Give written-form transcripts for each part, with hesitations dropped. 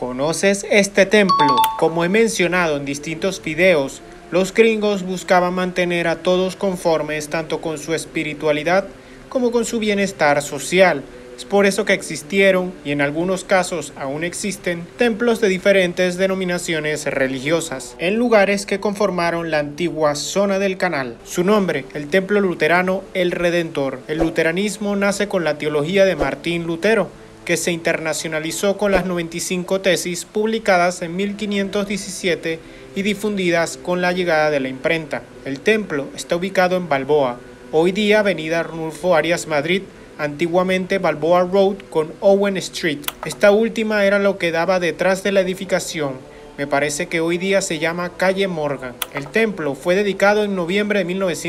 ¿Conoces este templo? Como he mencionado en distintos videos, los gringos buscaban mantener a todos conformes tanto con su espiritualidad como con su bienestar social. Es por eso que existieron, y en algunos casos aún existen, templos de diferentes denominaciones religiosas, en lugares que conformaron la antigua zona del canal. Su nombre, el Templo Luterano El Redentor. El luteranismo nace con la teología de Martín Lutero, que se internacionalizó con las 95 tesis publicadas en 1517 y difundidas con la llegada de la imprenta. El templo está ubicado en Balboa, hoy día Avenida Arnulfo Arias Madrid, antiguamente Balboa Road con Owen Street. Esta última era lo que daba detrás de la edificación. Me parece que hoy día se llama Calle Morgan. El templo fue dedicado en noviembre de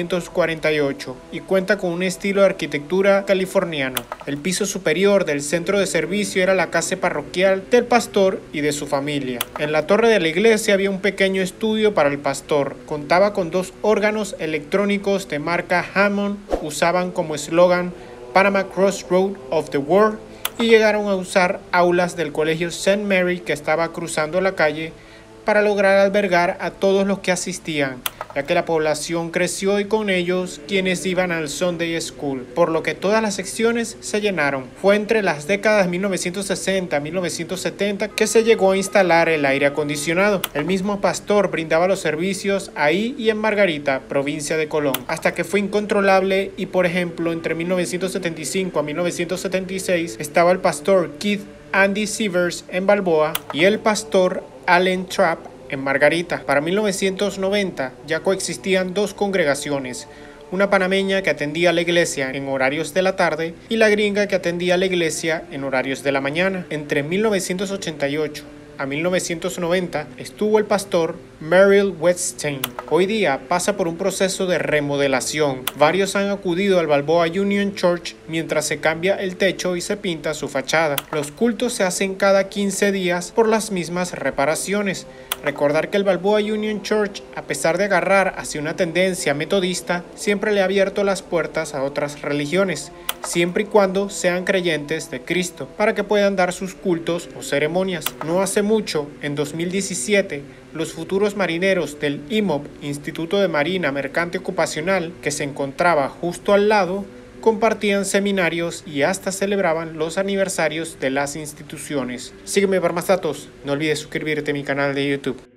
1948 y cuenta con un estilo de arquitectura californiano. El piso superior del centro de servicio era la casa parroquial del pastor y de su familia. En la torre de la iglesia había un pequeño estudio para el pastor. Contaba con 2 órganos electrónicos de marca Hammond. Usaban como eslogan Panama Crossroad of the World, y llegaron a usar aulas del colegio St. Mary que estaba cruzando la calle para lograr albergar a todos los que asistían, ya que la población creció y con ellos quienes iban al Sunday School, por lo que todas las secciones se llenaron. Fue entre las décadas 1960 y 1970 que se llegó a instalar el aire acondicionado. El mismo pastor brindaba los servicios ahí y en Margarita, provincia de Colón, hasta que fue incontrolable y, por ejemplo, entre 1975 a 1976 estaba el pastor Keith Andy Sievers en Balboa y el pastor Allen Trapp en Margarita. Para 1990 ya coexistían 2 congregaciones, una panameña que atendía a la iglesia en horarios de la tarde y la gringa que atendía a la iglesia en horarios de la mañana. Entre 1988 a 1990 estuvo el pastor Merrill Wetstein. Hoy día pasa por un proceso de remodelación. Varios han acudido al Balboa Union Church mientras se cambia el techo y se pinta su fachada. Los cultos se hacen cada 15 días por las mismas reparaciones. Recordar que el Balboa Union Church, a pesar de agarrar hacia una tendencia metodista, siempre le ha abierto las puertas a otras religiones, siempre y cuando sean creyentes de Cristo, para que puedan dar sus cultos o ceremonias. No hace mucho, en 2017, los futuros marineros del IMOP, Instituto de Marina Mercante Ocupacional, que se encontraba justo al lado, compartían seminarios y hasta celebraban los aniversarios de las instituciones. Sígueme para más datos. No olvides suscribirte a mi canal de YouTube.